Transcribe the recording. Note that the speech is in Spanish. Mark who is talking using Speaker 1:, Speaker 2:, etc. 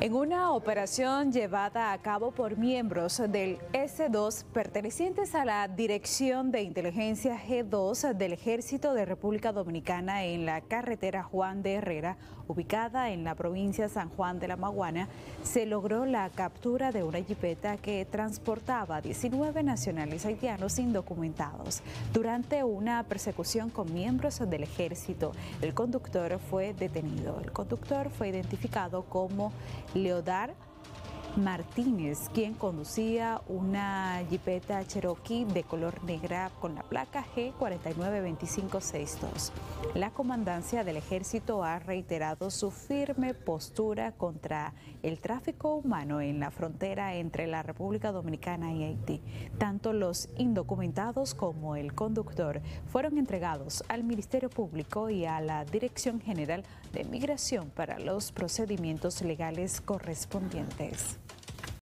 Speaker 1: En una operación llevada a cabo por miembros del S2 pertenecientes a la Dirección de Inteligencia G2 del Ejército de República Dominicana en la carretera Juan de Herrera, ubicada en la provincia San Juan de la Maguana, se logró la captura de una jipeta que transportaba 19 nacionales haitianos indocumentados. Durante una persecución con miembros del ejército, el conductor fue detenido. El conductor fue identificado como Leodar Martínez, quien conducía una jipeta Cherokee de color negra con la placa G492562. La comandancia del ejército ha reiterado su firme postura contra el tráfico humano en la frontera entre la República Dominicana y Haití. Tanto los indocumentados como el conductor fueron entregados al Ministerio Público y a la Dirección General de Migración para los procedimientos legales correspondientes.